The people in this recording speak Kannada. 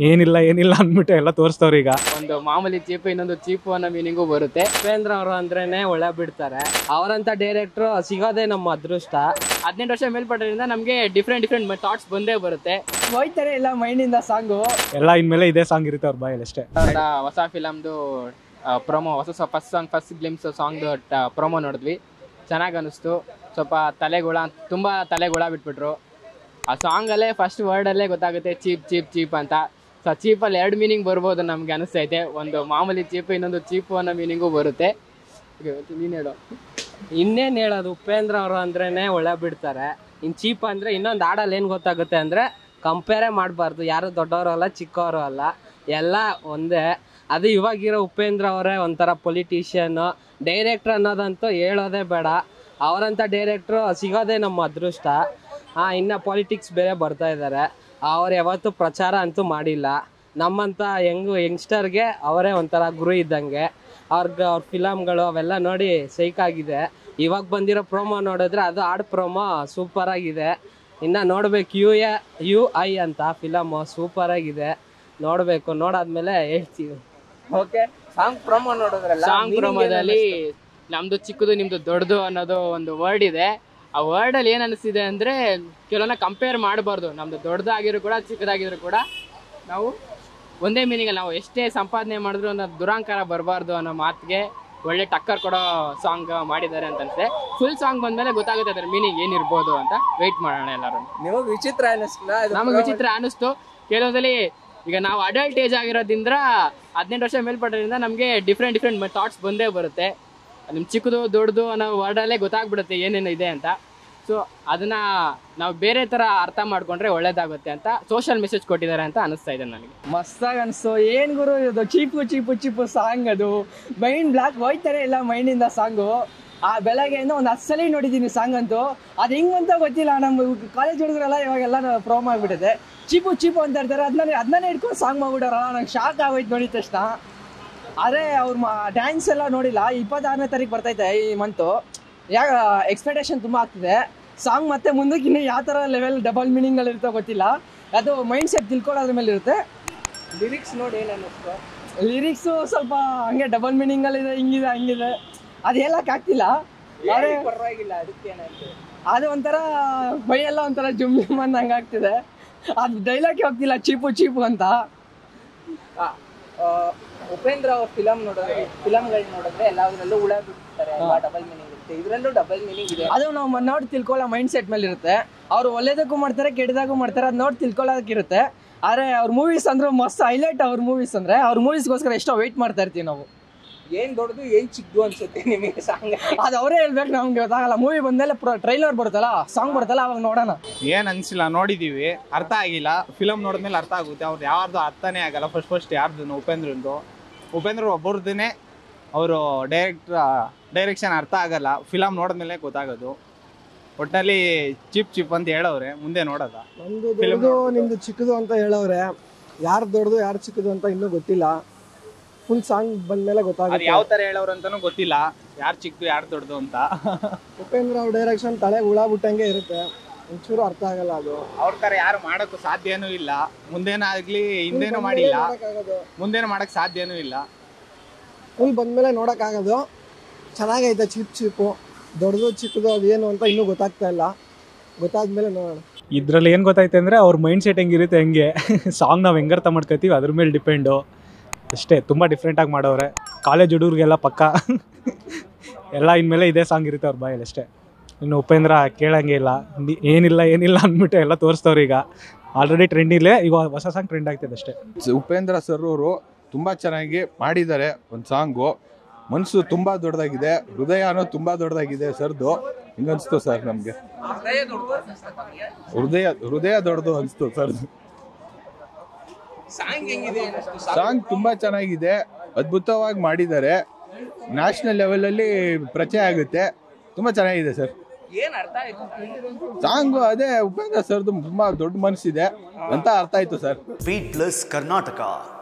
ಏನಿಲ್ಲ ಏನಿಲ್ಲ ಅಂದ್ಬಿಟ್ಟು ಎಲ್ಲ ತೋರಿಸ್ತವ್ರು ಈಗ. ಒಂದು ಮಾಮೂಲಿ ಚೀಪ್ ಇನ್ನೊಂದು ಚೀಪ್ ಅನ್ನೋ ಮೀನಿಂಗು ಬರುತ್ತೆ. ಉಪೇಂದ್ರ ಅವರು ಅಂದ್ರೇನೆ ಒಳ್ಳೆ ಬಿಡ್ತಾರೆ. ಅವರಂತ ಡೈರೆಕ್ಟ್ರು ಸಿಗೋದೇ ನಮ್ಮ ಅದೃಷ್ಟ. 18 ವರ್ಷ ಮೇಲ್ಪಟ್ಟರಿಂದ ನಮಗೆ ಡಿಫ್ರೆಂಟ್ ಥಾಟ್ಸ್ ಬಂದೇ ಬರುತ್ತೆ. ಹೋಯ್ತಾರೆ ಎಲ್ಲ ಮೈಂಡಿಂದ ಸಾಂಗು ಎಲ್ಲ ಇನ್ಮೇಲೆ ಇದೇ ಸಾಂಗ್ ಇರುತ್ತೆ ಅವ್ರ ಬಾಯಲ್ಲಿ ಅಷ್ಟೇ. ಹೊಸ ಫಿಲಮ್ದು ಪ್ರೊಮೋ, ಫಸ್ಟ್ ಗ್ಲಿಮ್ಸ್ ಸಾಂಗ್ದು ಪ್ರೊಮೋ ನೋಡಿದ್ವಿ. ಚೆನ್ನಾಗಿ ಅನಿಸ್ತು. ಸ್ವಲ್ಪ ತುಂಬ ತಲೆಗುಳ ಬಿಟ್ಬಿಟ್ರು. ಆ ಸಾಂಗಲ್ಲೇ ಫಸ್ಟ್ ವರ್ಡಲ್ಲೇ ಗೊತ್ತಾಗುತ್ತೆ ಚೀಪ್ ಅಂತ. ಸೊ ಚೀಪಲ್ಲಿ 2 ಮೀನಿಂಗ್ ಬರ್ಬೋದು ನಮಗೆ ಅನಿಸ್ತೈತೆ. ಒಂದು ಮಾಮೂಲಿ ಚೀಪ್ ಇನ್ನೊಂದು ಚೀಪು ಅನ್ನೋ ಮೀನಿಂಗು ಬರುತ್ತೆ. ನೀನು ಹೇಳು. ಇನ್ನೇನು ಹೇಳೋದು, ಉಪೇಂದ್ರ ಅವರು ಅಂದ್ರೇನೆ ಒಳ್ಳೆ ಬಿಡ್ತಾರೆ. ಇನ್ನು ಚೀಪ್ ಅಂದರೆ ಇನ್ನೊಂದು ಹಾಡಲ್ಲಿ ಏನು ಗೊತ್ತಾಗುತ್ತೆ ಅಂದರೆ ಕಂಪೇರೇ ಮಾಡಬಾರ್ದು. ಯಾರು ದೊಡ್ಡವರು ಅಲ್ಲ ಚಿಕ್ಕವರು ಅಲ್ಲ, ಎಲ್ಲ ಒಂದೇ. ಅದು ಇವಾಗಿರೋ ಉಪೇಂದ್ರ ಅವರೇ ಒಂಥರ ಪೊಲಿಟಿಷಿಯನ್ನು, ಡೈರೆಕ್ಟ್ರ್ ಅನ್ನೋದಂತೂ ಹೇಳೋದೇ ಬೇಡ. ಅವರಂಥ ಡೈರೆಕ್ಟ್ರು ಸಿಗೋದೇ ನಮ್ಮ ಅದೃಷ್ಟ. ಇನ್ನು ಪಾಲಿಟಿಕ್ಸ್ ಬೇರೆ ಬರ್ತಾ ಇದ್ದಾರೆ. ಅವ್ರು ಯಾವತ್ತೂ ಪ್ರಚಾರ ಅಂತೂ ಮಾಡಿಲ್ಲ. ನಮ್ಮಂಥ ಯಂಗ್ಸ್ಟರ್ಗೆ ಅವರೇ ಒಂಥರ ಗುರು ಇದ್ದಂಗೆ. ಅವ್ರ ಫಿಲಮ್ಗಳು ಅವೆಲ್ಲ ನೋಡಿ ಸೈಕಾಗಿದೆ. ಇವಾಗ ಬಂದಿರೋ ಪ್ರೋಮೋ ನೋಡಿದ್ರೆ ಅದು ಹಾಡು ಪ್ರೋಮೋ ಸೂಪರಾಗಿದೆ. ಇನ್ನು ನೋಡ್ಬೇಕು UI ಅಂತ ಫಿಲಮು ಸೂಪರಾಗಿದೆ. ನೋಡಬೇಕು, ನೋಡಾದ್ಮೇಲೆ ಹೇಳ್ತೀವಿ. ಓಕೆ, ಸಾಂಗ್ ಪ್ರೊಮೋ ನೋಡಿದ್ರಲ್ಲ, ಸಾಂಗ್ ಪ್ರೊಮೋದಲ್ಲಿ ನಮ್ದು ಚಿಕ್ಕದು ನಿಮ್ದು ದೊಡ್ಡದು ಅನ್ನೋದು ಒಂದು ವರ್ಡ್ ಇದೆ. ಆ ವರ್ಡಲ್ಲಿ ಏನು ಅನಿಸ್ತಿದೆ ಅಂದರೆ ಕೆಲವನ್ನ ಕಂಪೇರ್ ಮಾಡಬಾರ್ದು. ನಮ್ಮದು ದೊಡ್ಡದಾಗಿರೋ ಕೂಡ ಚಿಕ್ಕದಾಗಿದ್ರು ಕೂಡ ನಾವು ಒಂದೇ ಮೀನಿಂಗಲ್ಲಿ ನಾವು ಎಷ್ಟೇ ಸಂಪಾದನೆ ಮಾಡಿದ್ರು ಅನ್ನೋ ದುರಾಂಕಾರ ಬರಬಾರ್ದು ಅನ್ನೋ ಮಾತಿಗೆ ಒಳ್ಳೆ ಟಕ್ಕರ್ ಕೊಡೋ ಸಾಂಗ್ ಮಾಡಿದ್ದಾರೆ ಅಂತ ಅನ್ಸುತ್ತೆ. ಫುಲ್ ಸಾಂಗ್ ಬಂದಮೇಲೆ ಗೊತ್ತಾಗುತ್ತೆ ಅದರ ಮೀನಿಂಗ್ ಏನಿರ್ಬೋದು ಅಂತ. ವೆಯ್ಟ್ ಮಾಡೋಣ ಎಲ್ಲರೂ. ನಿಮಗೆ ವಿಚಿತ್ರ ಅನ್ನಿಸ್ತಾ? ನಮಗೆ ವಿಚಿತ್ರ ಅನ್ನಿಸ್ತು. ಕೆಲವದಲ್ಲಿ ಈಗ ನಾವು ಅಡಲ್ಟ್ ಏಜ್ ಆಗಿರೋದ್ರಿಂದ 18 ವರ್ಷ ಮೇಲ್ಪಟ್ಟೋದ್ರಿಂದ ನಮಗೆ ಡಿಫ್ರೆಂಟ್ ಥಾಟ್ಸ್ ಬಂದೇ ಬರುತ್ತೆ. ನಿಮ್ಮ ಚಿಕ್ಕದು ದೊಡ್ಡದು ಅನ್ನೋ ವರ್ಡಲ್ಲೇ ಗೊತ್ತಾಗ್ಬಿಡುತ್ತೆ ಏನೇನು ಇದೆ ಅಂತ. ಸೊ ಅದನ್ನು ನಾವು ಬೇರೆ ಥರ ಅರ್ಥ ಮಾಡ್ಕೊಂಡ್ರೆ ಒಳ್ಳೇದಾಗುತ್ತೆ ಅಂತ ಸೋಷಿಯಲ್ ಮೆಸೇಜ್ ಕೊಟ್ಟಿದ್ದಾರೆ ಅಂತ ಅನಿಸ್ತಾ ಇದೆ ನನಗೆ. ಮಸ್ತಾಗಿ ಅನಿಸ್ತು. ಏನು ಗುರು ಇದು ಚೀಪು ಸಾಂಗ್. ಅದು ಮೈಂಡ್ ಬ್ಲಾಕ್ ಹೋಯ್ತಾರೆ ಎಲ್ಲ ಮೈಂಡಿಂದ ಸಾಂಗು. ಆ ಬೆಳಗ್ಗೆಯಿಂದ ಒಂದು 10 ಸಲ ನೋಡಿದ್ದೀನಿ ಸಾಂಗ್ ಅಂತೂ. ಅದು ಹೆಂಗಂತ ಗೊತ್ತಿಲ್ಲ. ನಮ್ಮ ಕಾಲೇಜ್ ಹುಡುಗರೆಲ್ಲ ಇವಾಗೆಲ್ಲ ಪ್ರೋಮ್ ಆಗಿಬಿಟ್ಟಿದೆ. ಚೀಪು ಅಂತ ಇರ್ತಾರೆ. ಅದನ್ನೇ ಇಟ್ಕೊಂಡು ಸಾಂಗ್ ಮಾಡ್ಬಿಟ್ಟಾರಲ್ಲ, ನಂಗೆ ಶಾಕ್ ಆಗೋಯ್ತು ನೋಡಿದ ತಕ್ಷಣ. ಆದರೆ ಅವ್ರ ಡ್ಯಾನ್ಸ್ ಎಲ್ಲ ನೋಡಿಲ್ಲ. 26ನೇ ತಾರೀಕು ಬರ್ತೈತೆ ಈ ಮಂತು. ಎಕ್ಸ್ಪೆಕ್ಟೇಷನ್ ತುಂಬ ಆಗ್ತಿದೆ. ಸಾಂಗ್ ಮತ್ತೆ ಮುಂದಕ್ಕೆ ಇನ್ನೂ ಯಾವ ಥರ ಲೆವೆಲ್ ಡಬಲ್ ಮೀನಿಂಗಲ್ಲಿ ಗೊತ್ತಿಲ್ಲ. ಅದು ಮೈಂಡ್ ಸೆಟ್ ತಿಳ್ಕೊಳ್ಳೋದ್ರ ಮೇಲೆ ಇರುತ್ತೆ. ಲಿರಿಕ್ಸ್ ನೋಡಿ ಏನು ಅನ್ನಿಸ್ತು? ಲಿರಿಕ್ಸು ಸ್ವಲ್ಪ ಹಂಗೆ ಡಬಲ್ ಮೀನಿಂಗಲ್ಲಿದೆ, ಹಂಗಿದೆ. ಅದು ಹೇಳೋಕ್ಕಾಗ್ತಿಲ್ಲ. ಪರವಾಗಿಲ್ಲ, ಅದಕ್ಕೇನಂತೆ ಅದು ಒಂಥರ ಮೈಯೆಲ್ಲ ಒಂಥರ ಜುಮ್ ಅಂದಂಗೆ ಆಗ್ತಿದೆ. ಅದು ಡೈಲಾಗ್ಗೆ ಹೋಗ್ತಿಲ್ಲ ಚೀಪು ಅಂತ. ಉಪೇಂದ್ರ ಅವ್ರ ಫಿಲಮ್ಗಳು ನೋಡಿದ್ರೆ ಎಲ್ಲದರಲ್ಲೂ ಹುಳ ಬಿಡ್ತಾರೆ, ಡಬಲ್ ಮೀನಿಂಗ್ ಇರುತ್ತೆ. ಇದರಲ್ಲೂ ಡಬಲ್ ಮೀನಿಂಗ್ ಇದೆ. ಅದು ನಾವು ನೋಡಿ ತಿಳ್ಕೊಳ್ಳೋ ಮೈಂಡ್ ಸೆಟ್ ಮೇಲೆ ಇರುತ್ತೆ. ಅವ್ರು ಒಳ್ಳೇದಕ್ಕೂ ಮಾಡ್ತಾರೆ, ಕೆಟ್ಟದಾಗೂ ಮಾಡ್ತಾರೆ. ಅದು ನೋಡಿ ತಿಳ್ಕೊಳ್ಳೋದಕ್ಕಿರುತ್ತೆ. ಆದರೆ ಅವ್ರ ಮೂವೀಸ್ ಅಂದ್ರೆ ಮಸ್ತ್ ಹೈಲೈಟ್. ಅವ್ರ ಮೂವೀಸ್ ಅಂದರೆ ಅವ್ರ ಮೂವೀಸ್ಗೋಸ್ಕರ ಎಷ್ಟೋ ವೆಯ್ಟ್ ಮಾಡ್ತಾ ಇರ್ತೀವಿ ನಾವು. ಏನು ದೊಡ್ಡದು ಏನು ಚಿಕ್ಕದು ಅನ್ಸುತ್ತೆ ನಿಮಗೆ ಸಾಂಗ್? ಅದು ಅವರೇ ಹೇಳ್ಬೇಕು, ನಮ್ಗೆ ಗೊತ್ತಾಗಲ್ಲ. ಮೂವಿ ಬಂದಮೇಲೆ ಟ್ರೈಲರ್ ಬರುತ್ತಲ್ಲ, ಸಾಂಗ್ ಬರುತ್ತಲ್ಲ, ಅವಾಗ ನೋಡೋಣ. ಏನು ಅನಿಸಿಲ್ಲ, ನೋಡಿದ್ದೀವಿ, ಅರ್ಥ ಆಗಿಲ್ಲ. ಫಿಲಮ್ ನೋಡಿದ್ಮೇಲೆ ಅರ್ಥ ಆಗುತ್ತೆ. ಅವ್ರು ಯಾರ್ದು ಅರ್ಥನೇ ಆಗಲ್ಲ. ಫಸ್ಟ್ ಯಾರ್ದು ಉಪೇಂದ್ರ ಒಬ್ಬರದೇ ಅವರು ಡೈರೆಕ್ಷನ್ ಅರ್ಥ ಆಗಲ್ಲ. ಫಿಲಮ್ ನೋಡಿದ್ಮೇಲೆ ಗೊತ್ತಾಗೋದು. ಒಟ್ಟಿನಲ್ಲಿ ಚೀಪ್ ಅಂತ ಹೇಳೋರೆ, ಮುಂದೆ ನೋಡೋದ. ನಮ್ದು ದೊಡ್ಡದು ನಿಮ್ದು ಚಿಕ್ಕದು ಅಂತ ಹೇಳೋರೆ. ಯಾರು ದೊಡ್ಡದು ಯಾರು ಚಿಕ್ಕದು ಅಂತ ಇನ್ನೂ ಗೊತ್ತಿಲ್ಲ. ಫುಲ್ ಸಾಂಗ್ ಬಂದ್ಮೇಲೆ ಗೊತ್ತಾಗುತ್ತೆ. ಯಾವ ತರ ಹೇಳೋರು ಅಂತಾನು ಗೊತ್ತಿಲ್ಲ, ಯಾರು ಚಿಕ್ಕದು ಯಾರು ದೊಡ್ಡದು ಅಂತ. ಉಪೇಂದ್ರ ಅವ್ರ ಡೈರೆಕ್ಷನ್ ತಲೆಗೆ ಹುಳ ಬಿಟ್ಟಂಗೆ ಇರುತ್ತೆ. ಒಂಚೂರು ಅರ್ಥ ಆಗಲ್ಲ. ಅದು ಅವ್ರ ತರ ಯಾರು ಮಾಡೋಕ್ಕೂ ಸಾಧ್ಯನೂ ಇಲ್ಲ. ಮುಂದೇನೂ ಆಗ್ಲಿ ಹಿಂದೇನೂ ಮಾಡಿಲ್ಲ, ಮುಂದೇನು ಮಾಡಕ್ ಸಾಧ್ಯನೂ ಇಲ್ಲ. ಫುಲ್ ಬಂದ್ಮೇಲೆ ನೋಡೋಕ್ಕಾಗೋದು. ಚೆನ್ನಾಗೈತೆ ಚೀಪು. ದೊಡ್ಡದು ಚಿಕ್ಕದು ಅದೇನು ಅಂತ ಇನ್ನೂ ಗೊತ್ತಾಗ್ತಾ ಇಲ್ಲ. ಗೊತ್ತಾದ್ಮೇಲೆ ನೋಡೋಣ. ಇದರಲ್ಲಿ ಏನು ಗೊತ್ತಾಯ್ತು ಅಂದರೆ ಅವ್ರ ಮೈಂಡ್ ಸೆಟ್ ಹೆಂಗಿರುತ್ತೆ ಹಂಗೆ ಸಾಂಗ್ ನಾವು ಹೆಂಗೆ ಅರ್ಥ ಮಾಡ್ಕೊತೀವಿ ಅದ್ರ ಮೇಲೆ ಡಿಪೆಂಡು ಅಷ್ಟೇ. ತುಂಬ ಡಿಫ್ರೆಂಟಾಗಿ ಮಾಡೋರೆ. ಕಾಲೇಜ್ ಹುಡುಗರಿಗೆಲ್ಲ ಪಕ್ಕ ಎಲ್ಲ ಇನ್ಮೇಲೆ ಇದೇ ಸಾಂಗ್ ಇರುತ್ತೆ ಅವ್ರ ಬಾಯಲ್ಲಿ ಅಷ್ಟೇ. ಇನ್ನು ಉಪೇಂದ್ರ ಕೇಳಂಗೆ ಇಲ್ಲ, ಏನಿಲ್ಲ ಅಂದ್ಬಿಟ್ಟು ಎಲ್ಲ ತೋರಿಸ್ತವ್ರು ಈಗ. ಆಲ್ರೆಡಿ ಟ್ರೆಂಡಿಲ್ಲೇ, ಈಗ ಹೊಸ ಸಾಂಗ್ ಟ್ರೆಂಡ್ ಆಗ್ತಿದೆ ಅಷ್ಟೇ. ಉಪೇಂದ್ರ ಸರ್ ಅವರು ತುಂಬ ಚೆನ್ನಾಗಿ ಮಾಡಿದ್ದಾರೆ ಒಂದು ಸಾಂಗು. ಮನಸ್ಸು ತುಂಬ ದೊಡ್ಡದಾಗಿದೆ, ಹೃದಯನೂ ತುಂಬ ದೊಡ್ಡದಾಗಿದೆ ಸರ್ದು. ಹಿಂಗನ್ಸ್ತು ಸರ್ ನಮಗೆ. ಹೃದಯ ದೊಡ್ಡದು ಅನಿಸ್ತು ಸರ್ದು. ಸಾಂಗ್ ತುಂಬ ಚೆನ್ನಾಗಿದೆ, ಅದ್ಭುತವಾಗಿ ಮಾಡಿದ್ದಾರೆ. ನ್ಯಾಷನಲ್ ಲೆವೆಲಲ್ಲಿ ಪ್ರಚಾರ ಆಗುತ್ತೆ. ತುಂಬ ಚೆನ್ನಾಗಿದೆ ಸರ್ ಸಾಂಗು. ಅದೇ ಉಪೇಂದ್ರ ಸರ್ದು ತುಂಬ ದೊಡ್ಡ ಮನಸ್ಸಿದೆ ಅಂತ ಅರ್ಥ ಆಯ್ತು ಸರ್. Beet plus Karnataka.